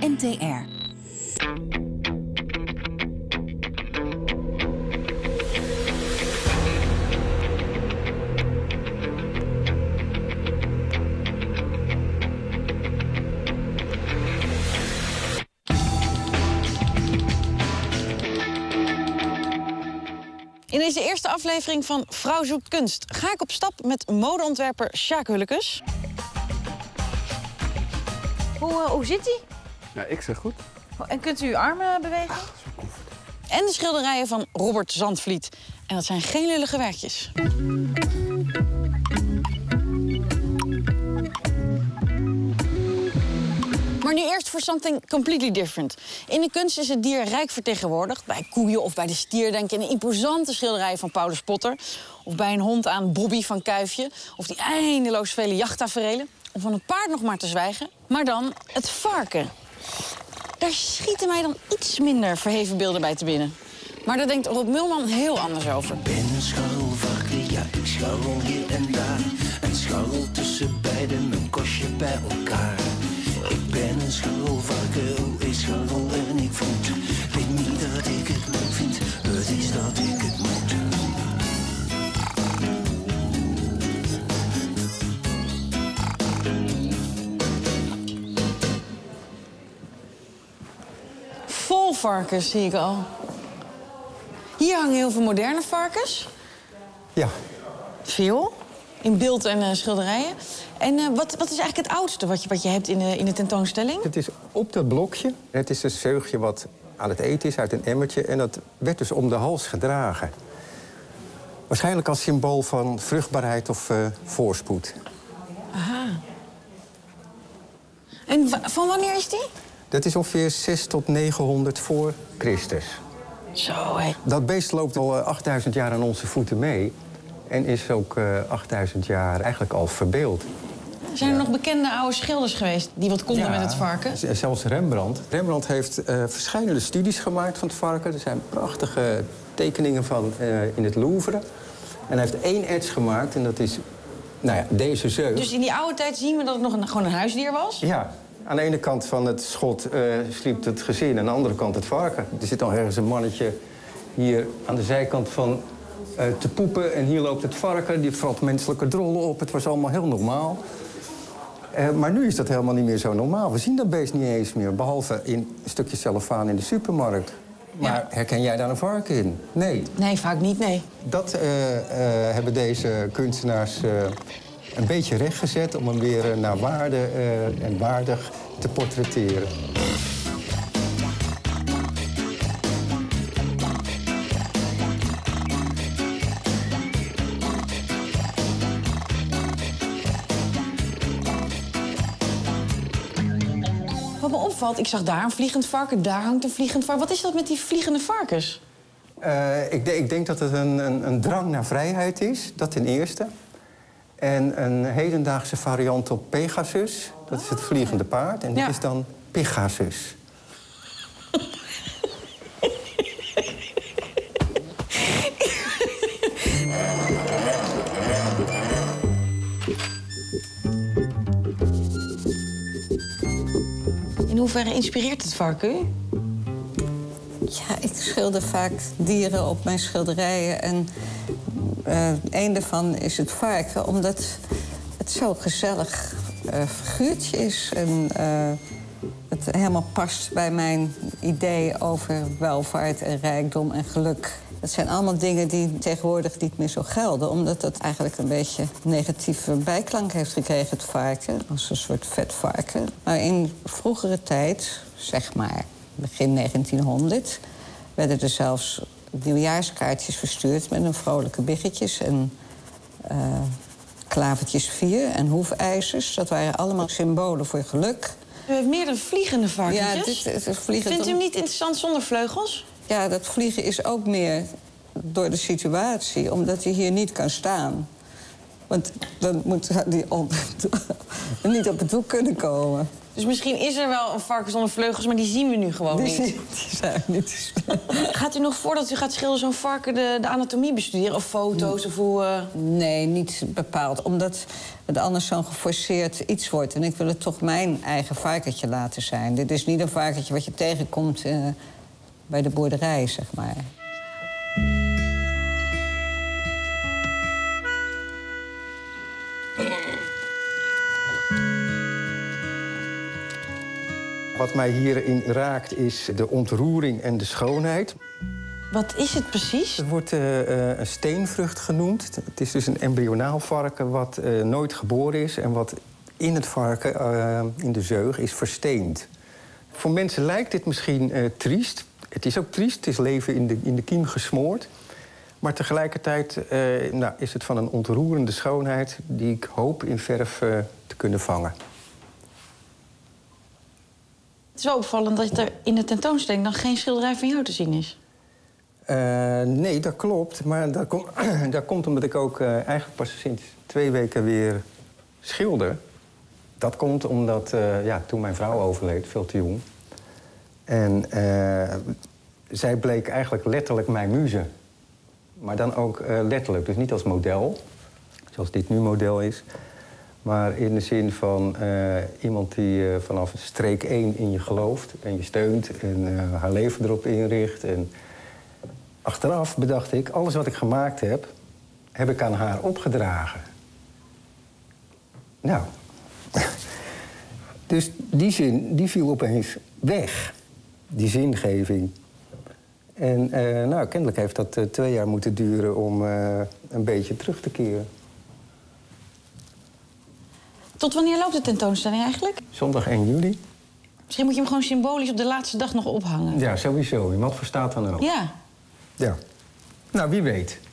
NTR. In deze eerste aflevering van Vrouw zoekt kunst ga ik op stap met modeontwerper Sjaak Hullekes. Hoe zit hij? Ja, ik zeg goed. En kunt u uw armen bewegen? En de schilderijen van Robert Zandvliet. En dat zijn geen lullige werkjes. Maar nu eerst voor something completely different. In de kunst is het dier rijk vertegenwoordigd. Bij koeien of bij de stier denk je in een imposante schilderijen van Paulus Potter. Of bij een hond aan Bobby van Kuifje. Of die eindeloos vele jachttaferelen. Om van het paard nog maar te zwijgen. Maar dan het varken. Daar schieten mij dan iets minder verheven beelden bij te binnen. Maar daar denkt Rob Mulman heel anders over. Ik ben een scharrelvarken, ja, ik scharrel hier en daar. En scharrel tussen beiden, mijn kostje bij elkaar. Ik ben een scharrelvarken, oh, ik scharrel en ik voet. Weet niet dat ik het leuk vind, het is dat ik het moet. Vol varkens zie ik al. Hier hangen heel veel moderne varkens. Ja. Veel. In beeld en schilderijen. En wat is eigenlijk het oudste wat je hebt in de tentoonstelling? Het is op dat blokje. Het is een zeugje wat aan het eten is uit een emmertje. En dat werd dus om de hals gedragen. Waarschijnlijk als symbool van vruchtbaarheid of voorspoed. Aha. En van wanneer is die? Dat is ongeveer 600 tot 900 voor Christus. Zo, hé. Dat beest loopt al 8000 jaar aan onze voeten mee. En is ook 8000 jaar eigenlijk al verbeeld. Zijn er nog bekende oude schilders geweest die wat konden met het varken? Zelfs Rembrandt. Rembrandt heeft verschillende studies gemaakt van het varken. Er zijn prachtige tekeningen van in het Louvre. En hij heeft 1 ets gemaakt en dat is deze zeug. Dus in die oude tijd zien we dat het nog gewoon een huisdier was? Ja. Aan de ene kant van het schot sliep het gezin en aan de andere kant het varken. Er zit al ergens een mannetje hier aan de zijkant van te poepen. En hier loopt het varken, die valt menselijke drollen op. Het was allemaal heel normaal. Maar nu is dat helemaal niet meer zo normaal. We zien dat beest niet eens meer, behalve in een stukje cellofaan in de supermarkt. Maar herken jij daar een varken in? Nee. Nee, vaak niet, nee. Dat hebben deze kunstenaars een beetje rechtgezet om hem weer naar waarde en waardig te portretteren. Wat me opvalt, ik zag daar een vliegend varken, daar hangt een vliegend varken. Wat is dat met die vliegende varkens? Ik denk dat het een drang naar vrijheid is, dat ten eerste. En een hedendaagse variant op Pegasus, dat is het vliegende paard. En dit is dan Pegasus. In hoeverre inspireert het varken u? Ja, ik schilder vaak dieren op mijn schilderijen. En een daarvan is het varken, omdat het zo'n gezellig figuurtje is. En het helemaal past bij mijn idee over welvaart en rijkdom en geluk. Dat zijn allemaal dingen die tegenwoordig niet meer zo gelden, omdat het eigenlijk een beetje negatieve bijklank heeft gekregen, het varken. Als een soort vet varken. Maar in vroegere tijd, zeg maar begin 1900... werden er zelfs nieuwjaarskaartjes verstuurd met een vrolijke biggetjes en klavertjes 4 en hoefijzers. Dat waren allemaal symbolen voor geluk. U heeft meerdere vliegende varkentjes. Ja, dit is vliegen. Vindt u hem niet interessant zonder vleugels? Ja, dat vliegen is ook meer door de situatie, omdat hij hier niet kan staan. Want dan moet hij niet op het doek kunnen komen. Dus misschien is er wel een varken zonder vleugels, maar die zien we nu gewoon niet. Die zijn niet. Gaat u nog voordat u gaat schilderen zo'n varken de anatomie bestuderen? Of foto's? Of hoe, Nee, niet bepaald. Omdat het anders zo'n geforceerd iets wordt. En ik wil het toch mijn eigen varkentje laten zijn. Dit is niet een varkentje wat je tegenkomt bij de boerderij, zeg maar. Wat mij hierin raakt is de ontroering en de schoonheid. Wat is het precies? Het wordt een steenvrucht genoemd. Het is dus een embryonaal varken wat nooit geboren is... en wat in het varken, in de zeug, is versteend. Voor mensen lijkt dit misschien triest. Het is ook triest, het is leven in de kiem gesmoord. Maar tegelijkertijd is het van een ontroerende schoonheid... die ik hoop in verf te kunnen vangen. Het is wel opvallend dat er in de tentoonstelling dan geen schilderij van jou te zien is. Nee, dat klopt. Maar dat komt omdat ik ook eigenlijk pas sinds 2 weken weer schilder. Dat komt omdat toen mijn vrouw overleed, veel te jong. En zij bleek eigenlijk letterlijk mijn muze. Maar dan ook letterlijk, dus niet als model, zoals dit nu model is... maar in de zin van iemand die vanaf streek 1 in je gelooft... en je steunt en haar leven erop inricht. En achteraf bedacht ik, alles wat ik gemaakt heb ik aan haar opgedragen. Nou, dus die zin die viel opeens weg, die zingeving. En kennelijk heeft dat 2 jaar moeten duren om een beetje terug te keren. Tot wanneer loopt de tentoonstelling eigenlijk? Zondag 1 juli. Misschien moet je hem gewoon symbolisch op de laatste dag nog ophangen. Ja, sowieso. In wat voor staat dan ook. Ja. Ja. Nou, wie weet.